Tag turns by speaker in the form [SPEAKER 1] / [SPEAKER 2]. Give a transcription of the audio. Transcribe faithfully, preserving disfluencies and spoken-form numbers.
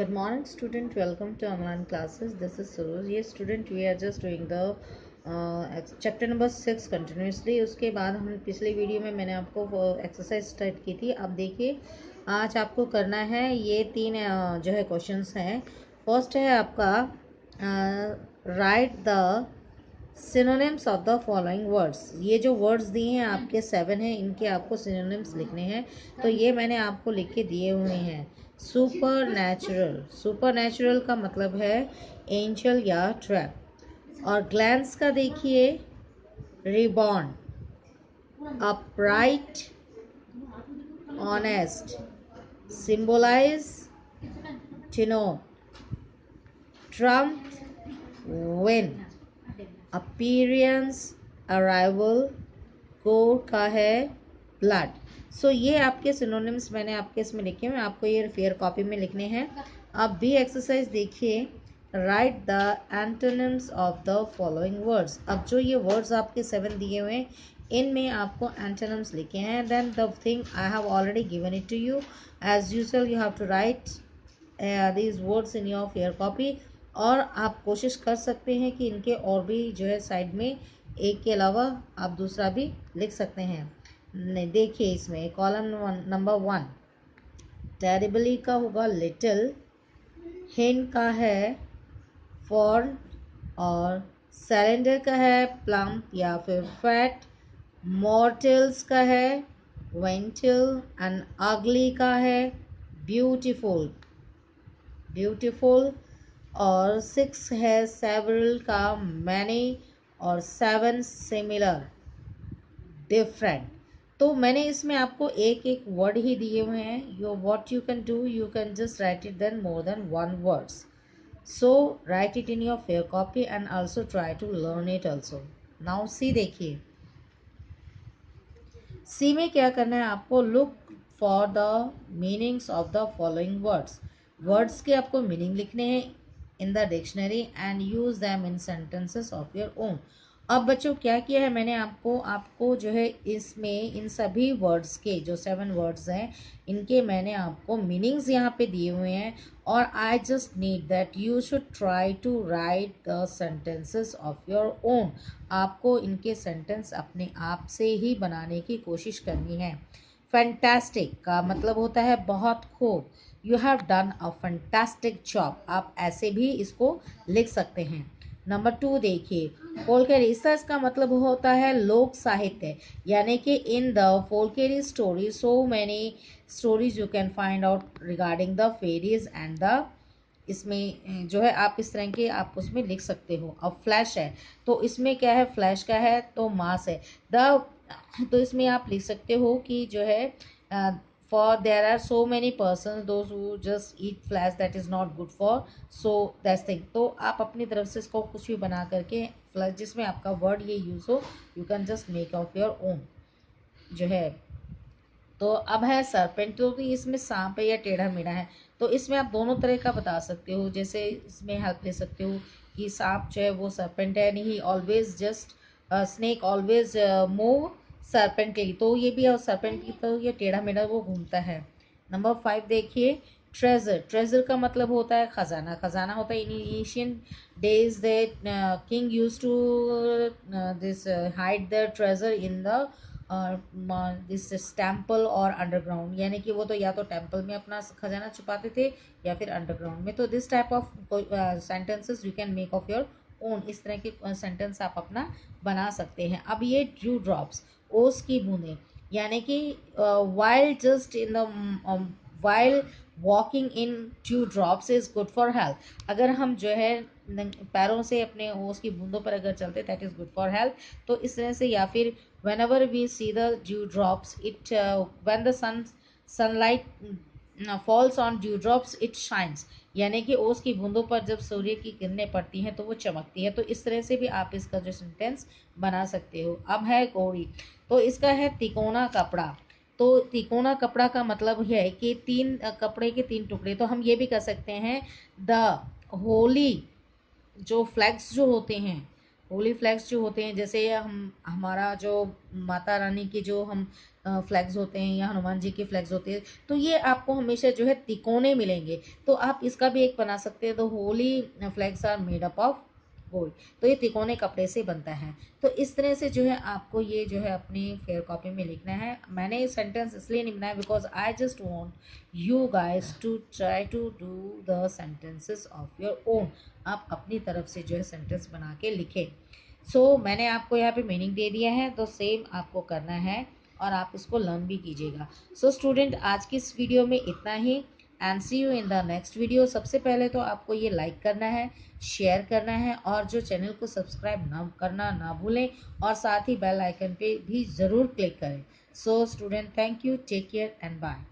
[SPEAKER 1] Good morning, student. Welcome to online classes. This is Suruj. Yes, student, we are just doing the uh, ex- chapter number six continuously. उसके बाद हम पिछले video में मैंने आपको exercise start की थी. अब देखिए, आज आपको करना है ये तीन uh, जो है क्वेश्चंस हैं. फर्स्ट है आपका write the synonyms of the following words. ये जो वर्ड्स दिए हैं आपके सेवन हैं, इनके आपको सिनोनिम्स लिखने हैं. तो ये मैंने आपको लिख के दिए हुए हैं. सुपर नेचुरल, सुपर नेचुरल का मतलब है एंजल या ट्रैप. और ग्लैंस का देखिए reborn, upright, honest, symbolise, denote, trump, win, appearance, arrival, core का है ब्लड. सो so, ये आपके सिनोनिम्स मैंने आपके इसमें लिखे हैं, आपको ये फेयर कॉपी में लिखने हैं. अब भी एक्सरसाइज देखिए, write the antonyms of the following words. अब जो ये वर्ड्स आपके सेवन दिए हुए हैं, इनमें आपको एंटोनिम्स लिखे हैं. Then the thing I have already given it to you. As usual you have to write these words in your fair copy. और आप कोशिश कर सकते हैं कि इनके और भी जो है साइड में एक के अलावा आप दूसरा भी लिख सकते हैं. नहीं, देखिए इसमें कॉलम नंबर वन टेरिबली का होगा लिटिल, हिन का है फॉर्न, और सिलेंडर का है प्लम्प या फिर फैट, मॉर्टल्स का है वेंटल, एंड अगली का है ब्यूटीफुल, ब्यूटीफुल. और सिक्स है सेवरल का मैनी, और सेवन सिमिलर, डिफरेंट. तो मैंने इसमें आपको एक एक वर्ड ही दिए हुए हैं. Yo what you can do, you can just write it then more than one words. So write it in your fair copy and also try to learn it also. Now see देखिए, see में क्या करना है आपको, look for the meanings of the following words. Words के आपको meaning लिखने हैं in the dictionary and use them in sentences of your own. अब बच्चों क्या किया है मैंने आपको आपको जो है इसमें इन सभी वर्ड्स के जो सेवन वर्ड्स हैं, इनके मैंने आपको मीनिंग्स यहाँ पे दिए हुए हैं. और I just need that you should try to write the sentences of your own. आपको इनके सेंटेंस अपने आप से ही बनाने की कोशिश करनी है. फैंटास्टिक का मतलब होता है बहुत खूब. You have done a fantastic job, आप ऐसे भी इसको लिख सकते हैं. नंबर टू देखिए, फोल्केरिस्टस का मतलब होता है लोक साहित्य, यानी कि in the folklore story so many stories you can find out regarding the fairies and the, इसमें जो है आप इस तरह के आप उसमें लिख सकते हो. अब फ्लैश है, तो इसमें क्या है, फ्लैश का है तो मास है. द, तो इसमें आप लिख सकते हो कि जो है for there are so many person those who just eat flesh that is not good for, so that's thing. तो आप अपनी तरफ से इसको कुछ भी बना करके फ्लैश जिसमें आपका वर्ड ये यूज़ हो, you can just make of your own जो है. तो अब है सरपेंट, क्योंकि इसमें सांप है या टेढ़ा मेढ़ा है, तो इसमें आप दोनों तरह का बता सकते हो. जैसे इसमें हेल्प ले सकते हो कि सांप जो है वो सरपेंट है नहीं, always just snake always move serpently, तो ये भी सरपेंट की तो ये टेढ़ा मेढ़ा वो घूमता है. नंबर फाइव देखिए, ट्रेजर. ट्रेजर का मतलब होता है खजाना. खजाना होता है in ancient days that king use to this hide the treasure in the this temple और अंडरग्राउंड, यानी कि वो तो या तो टेम्पल में अपना खजाना छुपाते थे या फिर अंडरग्राउंड में. तो this type of sentences you can make of your own. इस तरह के सेंटेंस आप अपना बना सकते हैं. अब ये ड्यू ड्रॉप्स, ओस की बूंदें, यानी कि while just in the while walking in dew drops is good for health. अगर हम जो है पैरों से अपने ओस की बूंदों पर अगर चलते that is good for health. तो इस तरह से, या फिर whenever we see the dew drops, it uh, when the sun sunlight uh, falls on dew drops it shines, यानी कि ओस की बूंदों पर जब सूर्य की किरणें पड़ती हैं तो वो चमकती है. तो इस तरह से भी आप इसका जो सेंटेंस बना सकते हो. अब है कोड़ी, तो इसका है तिकोना कपड़ा. तो तिकोना कपड़ा का मतलब है कि तीन कपड़े के तीन टुकड़े. तो हम ये भी कर सकते हैं, द होली जो फ्लैग्स जो होते हैं, होली फ्लैग्स जो होते हैं, जैसे हम हमारा जो माता रानी की जो हम फ्लैग्स होते हैं या हनुमान जी के फ्लैग्स होते हैं, तो ये आपको हमेशा जो है तिकोने मिलेंगे। तो आप इसका भी एक बना सकते हैं, the holy flags are made up of gold. तो ये तिकोने कपड़े से बनता है। तो इस तरह से जो है आपको ये जो है अपनी फेयर कॉपी में लिखना है। मैंने ये सेंटेंस इसलिए नहीं बनाया because I just want you guys to try to do the sentences of your own. आप अपनी तरफ से जो है सेंटेंस बना के लिखें। सो so, मैंने आपको यहाँ पे मीनिंग दे दिया है, तो सेम आपको करना है और आप इसको लर्न भी कीजिएगा। सो स्टूडेंट, आज की इस वीडियो में इतना ही and see you in the next video. सबसे पहले तो आपको ये लाइक करना है, शेयर करना है और जो चैनल को सब्सक्राइब ना करना ना भूलें और साथ ही बेल आइकन पे भी ज़रूर क्लिक करें। So student, thank you, take care and bye.